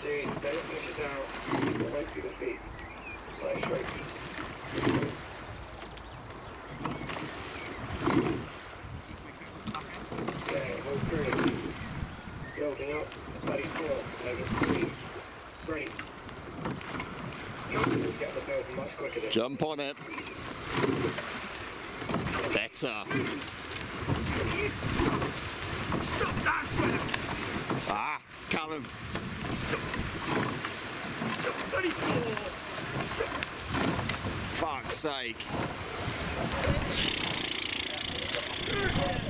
Jeez, so it finishes out. It won't be the feet. Nice strokes. Yeah, hold through. Building up. Steady 4. Over 3. Great. Let's get the build much quicker than Jump on it. Better. Ah, Callum. Fuck's sake.